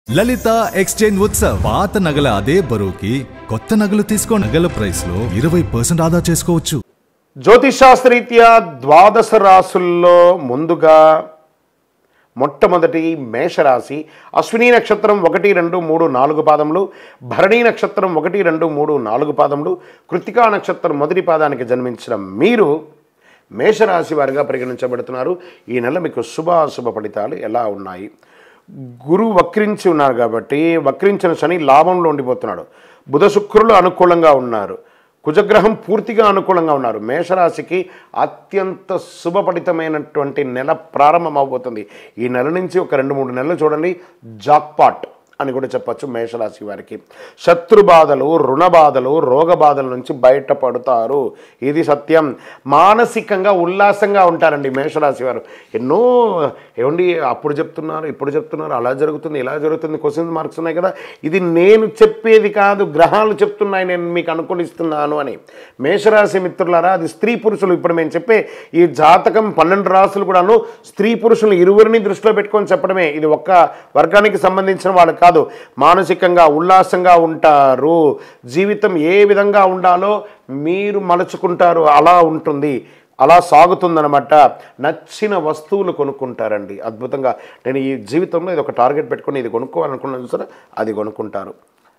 లలిత exchange Utsav పాత నగల అదే బరువుకి కొత్త నగలు తీసుకో నగల ప్రైస్ లో 20% ఆదా చేసుకోవచ్చు. జ్యోతిషాస్త్రరీత్యా ద్వాదశ రాశుల్లో ముందుగా మొట్టమొదటి మేషరాశి అశ్విని నక్షత్రం 1, 2, 3, 4 పాదములు, భరణి నక్షత్రం 1, 2, 3, 4 పాదములు, కృత్తికా నక్షత్రం మొదటి పాదానికి జన్మించిన మీరు మేషరాశి వారిగా పరిగణించబడుతున్నారు. ఈ నెల మీకు శుభాశుభ ఫలితాలు ఎలా ఉన్నాయి? గురువు వక్రించి ఉన్నారు కాబట్టి వక్రించిన శని లాభంలో ఉండిపోతున్నాడు. బుధ శుక్రులు అనుకూలంగా ఉన్నారు. కుజగ్రహం పూర్తిగా అనుకూలంగా ఉన్నారు. మేషరాశికి అత్యంత శుభఫలితమైనటువంటి నెల ప్రారంభం అవబోతుంది. ఈ నెల నుంచి ఒక 2-3 నెలలు చూడండి, జాక్పాట్ అని కూడా చెప్పచ్చు. మేషరాశి వారికి శత్రు బాధలు, రుణ బాధలు, రోగ బాధల నుంచి బయటపడతారు. ఇది సత్యం. మానసికంగా ఉల్లాసంగా ఉంటారండి మేషరాశి వారు. ఎన్నో ఏమండి అప్పుడు చెప్తున్నారు, ఇప్పుడు చెప్తున్నారు, అలా జరుగుతుంది, ఇలా జరుగుతుంది, క్వశ్చన్ మార్క్స్ ఉన్నాయి కదా. ఇది నేను చెప్పేది కాదు, గ్రహాలు చెప్తున్నాయి, నేను మీకు అనుకూలిస్తున్నాను అని. మేషరాశి మిత్రులారా, అది స్త్రీ పురుషులు. ఇప్పుడు మేము చెప్పే ఈ జాతకం 12 రాశులు కూడాను స్త్రీ పురుషులు ఇరువురిని దృష్టిలో పెట్టుకొని చెప్పడమే. ఇది ఒక్క వర్గానికి సంబంధించిన వాళ్ళు కాదు. మానసికంగా ఉల్లాసంగా ఉంటారు. జీవితం ఏ విధంగా ఉండాలో మీరు మలుచుకుంటారు, అలా ఉంటుంది, అలా సాగుతుందన్నమాట. నచ్చిన వస్తువులు కొనుక్కుంటారండి అద్భుతంగా. నేను ఈ జీవితంలో ఇది ఒక టార్గెట్ పెట్టుకొని ఇది కొనుక్కోవాలనుకున్నాను చూసారా, అది కొనుక్కుంటారు.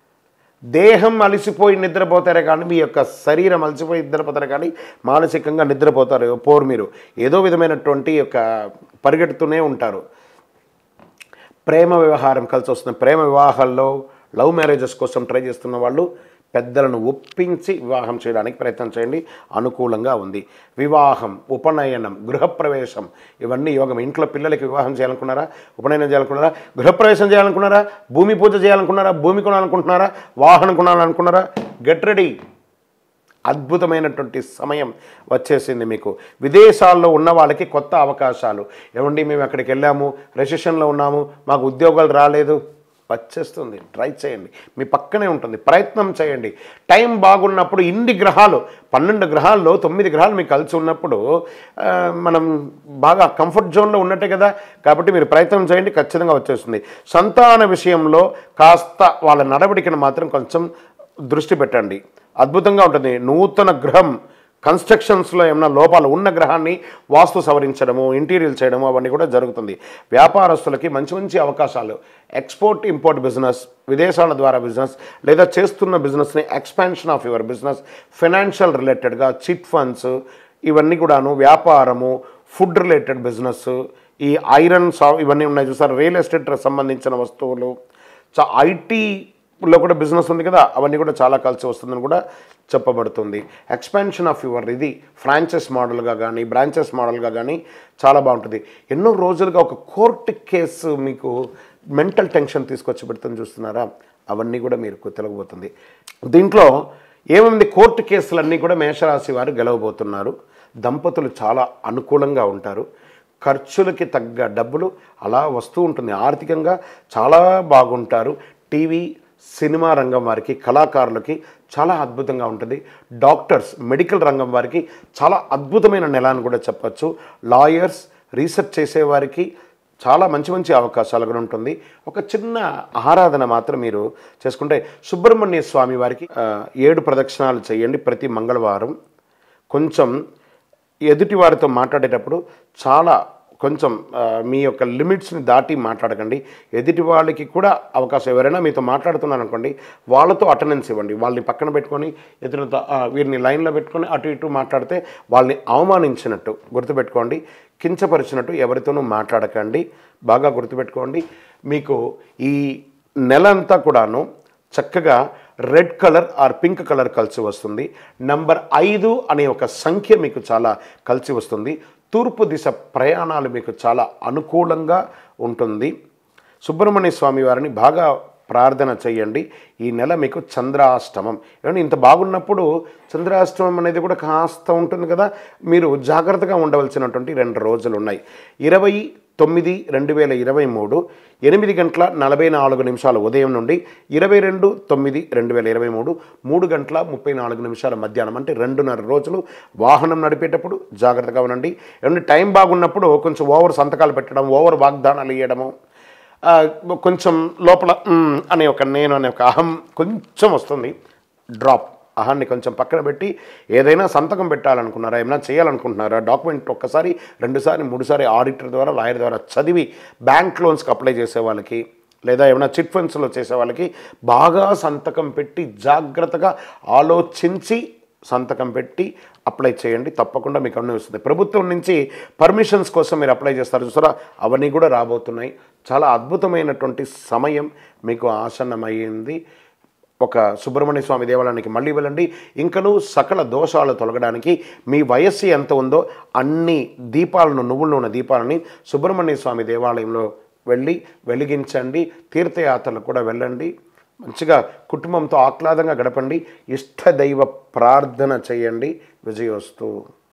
దేహం అలసిపోయి నిద్రపోతారే కానీ, మీ యొక్క శరీరం అలసిపోయి నిద్రపోతారే కానీ మానసికంగా నిద్రపోతారు మీరు. ఏదో విధమైనటువంటి యొక్క పరిగెడుతూనే ఉంటారు. ప్రేమ వ్యవహారం కలిసి వస్తుంది. ప్రేమ వివాహాల్లో లవ్ మ్యారేజెస్ కోసం ట్రై చేస్తున్న వాళ్ళు పెద్దలను ఒప్పించి వివాహం చేయడానికి ప్రయత్నం చేయండి, అనుకూలంగా ఉంది. వివాహం, ఉపనయనం, గృహప్రవేశం ఇవన్నీ యోగం. ఇంట్లో పిల్లలకి వివాహం చేయాలనుకున్నారా, ఉపనయనం చేయాలనుకున్నారా, గృహప్రవేశం చేయాలనుకున్నారా, భూమి పూజ చేయాలనుకున్నారా, భూమి కొనాలనుకుంటున్నారా, వాహనం కొనాలనుకున్నారా, గెట్ రెడీ. అద్భుతమైనటువంటి సమయం వచ్చేసింది మీకు. విదేశాల్లో ఉన్న వాళ్ళకి కొత్త అవకాశాలు. ఏమండి మేము అక్కడికి వెళ్ళాము, రెసిషన్లో ఉన్నాము, మాకు ఉద్యోగాలు రాలేదు, వచ్చేస్తుంది. ట్రై చేయండి, మీ పక్కనే ఉంటుంది, ప్రయత్నం చేయండి. టైం బాగున్నప్పుడు ఇన్ని గ్రహాలు 12 గ్రహాల్లో 9 గ్రహాలు మీకు కలిసి ఉన్నప్పుడు మనం బాగా కంఫర్ట్ జోన్లో ఉన్నట్టే కదా. కాబట్టి మీరు ప్రయత్నం చేయండి, ఖచ్చితంగా వచ్చేస్తుంది. సంతాన విషయంలో కాస్త వాళ్ళ నడవడికను మాత్రం కొంచెం దృష్టి పెట్టండి, అద్భుతంగా ఉంటుంది. నూతన గృహం కన్స్ట్రక్షన్స్లో ఏమైనా లోపాలు ఉన్న గ్రహాన్ని వాస్తు సవరించడము, ఇంటీరియర్ చేయడము అవన్నీ కూడా జరుగుతుంది. వ్యాపారస్తులకి మంచి మంచి అవకాశాలు. ఎక్స్పోర్ట్ ఇంపోర్ట్ బిజినెస్, విదేశాల ద్వారా బిజినెస్, లేదా చేస్తున్న బిజినెస్ని expansion of your business, financial రిలేటెడ్గా చిట్ ఫండ్స్ ఇవన్నీ కూడాను, వ్యాపారము, ఫుడ్ రిలేటెడ్ బిజినెస్, ఈ ఐరన్ ఇవన్నీ ఉన్నాయి చూసారు, రియల్ ఎస్టేట్ సంబంధించిన వస్తువులు, ఐటీలో కూడా బిజినెస్ ఉంది కదా, అవన్నీ కూడా చాలా కలిసి వస్తుందని కూడా చెప్పబడుతుంది. ఎక్స్పాన్షన్ ఆఫ్ యువర్ ఇది ఫ్రాంచైజ్ మోడల్గా కానీ బ్రాంచెస్ మోడల్గా కానీ చాలా బాగుంటుంది. ఎన్నో రోజులుగా ఒక కోర్టు కేసు మీకు మెంటల్ టెన్షన్ తీసుకొచ్చి పెడుతుంది చూస్తున్నారా, అవన్నీ కూడా మీకు తెలియబోతుంది. దీంట్లో ఏమైంది, కోర్టు కేసులన్నీ కూడా మేషరాశి వారు గెలవబోతున్నారు. దంపతులు చాలా అనుకూలంగా ఉంటారు. ఖర్చులకి తగ్గ డబ్బులు అలా వస్తూ ఉంటుంది. ఆర్థికంగా చాలా బాగుంటారు. టీవీ సినిమా రంగం వారికి, కళాకారులకి చాలా అద్భుతంగా ఉంటుంది. డాక్టర్స్, మెడికల్ రంగం వారికి చాలా అద్భుతమైన నెల అని కూడా చెప్పచ్చు. లాయర్స్, రీసెర్చ్ చేసేవారికి చాలా మంచి మంచి అవకాశాలు కూడా ఉంటుంది. ఒక చిన్న ఆరాధన మాత్రం మీరు చేసుకుంటే, సుబ్రహ్మణ్య స్వామి వారికి 7 ప్రదక్షిణాలు చేయండి ప్రతి మంగళవారం. కొంచెం ఎదుటి వారితో మాట్లాడేటప్పుడు చాలా కొంచెం మీ యొక్క లిమిట్స్ని దాటి మాట్లాడకండి. ఎదుటి వాళ్ళకి కూడా అవకాశం, ఎవరైనా మీతో మాట్లాడుతున్నారు అనుకోండి, వాళ్ళతో అటెండెన్స్ ఇవ్వండి. వాళ్ళని పక్కన పెట్టుకొని ఎదురుతో వీరిని లైన్లో పెట్టుకొని అటు ఇటు మాట్లాడితే వాళ్ళని అవమానించినట్టు గుర్తుపెట్టుకోండి, కించపరిచినట్టు ఎవరితోనూ మాట్లాడకండి. బాగా గుర్తుపెట్టుకోండి. మీకు ఈ నెల అంతా కూడాను చక్కగా red colour or pink colour కలిసి వస్తుంది. నంబర్ 5 అనే ఒక సంఖ్య మీకు చాలా కలిసి వస్తుంది. తూర్పు దిశ ప్రయాణాలు మీకు చాలా అనుకూలంగా ఉంటుంది. సుబ్రహ్మణ్య స్వామి వారిని బాగా ప్రార్థన చేయండి. ఈ నెల మీకు చంద్రాష్టమం. ఏమంటే ఇంత బాగున్నప్పుడు చంద్రాష్టమం అనేది కూడా కాస్త ఉంటుంది కదా, మీరు జాగ్రత్తగా ఉండవలసినటువంటి 2 రోజులు ఉన్నాయి. 20/9/2023 8:44 ఉదయం నుండి 22/9/2023 3:34 మధ్యాహ్నం, అంటే 2.5 రోజులు వాహనం నడిపేటప్పుడు జాగ్రత్తగా ఉండండి. ఏమంటే టైం బాగున్నప్పుడు కొంచెం ఓవర్ సంతకాలు పెట్టడం, ఓవర్ వాగ్దానాలు ఇవ్వడము ఆ, కొంచెం లోపల అనే ఒక నేను అనే ఒక అహం కొంచెం వస్తుంది. డ్రాప్ అహాన్ని కొంచెం పక్కన పెట్టి ఏదైనా సంతకం పెట్టాలనుకున్నారా, ఏమైనా చేయాలనుకుంటున్నారా, డాక్యుమెంట్ ఒక్కసారి 2 సారి 3 సారి ఆడిటర్ ద్వారా లాయర్ ద్వారా చదివి బ్యాంక్ లోన్స్కి అప్లై చేసే వాళ్ళకి లేదా ఏమైనా చిట్ ఫండ్స్లో చేసే వాళ్ళకి బాగా సంతకం పెట్టి జాగ్రత్తగా ఆలోచించి సంతకం పెట్టి అప్లై చేయండి. తప్పకుండా మీకు అన్నీ వస్తుంది. ప్రభుత్వం నుంచి పర్మిషన్స్ కోసం మీరు అప్లై చేస్తారు చూసారా, అవన్నీ కూడా రాబోతున్నాయి. చాలా అద్భుతమైనటువంటి సమయం మీకు ఆసన్నమైంది. ఒక సుబ్రహ్మణ్య స్వామి దేవాలయానికి మళ్ళీ వెళ్ళండి. ఇంకనూ సకల దోషాలు తొలగడానికి మీ వయస్సు ఎంత ఉందో అన్ని దీపాలను, నువ్వుల నూనె దీపాలని సుబ్రహ్మణ్య స్వామి దేవాలయంలో వెళ్ళి వెలిగించండి. తీర్థయాత్రలు కూడా వెళ్ళండి. మంచిగా కుటుంబంతో ఆహ్లాదంగా గడపండి. ఇష్టదైవ ప్రార్థన చేయండి. విజయోస్తు.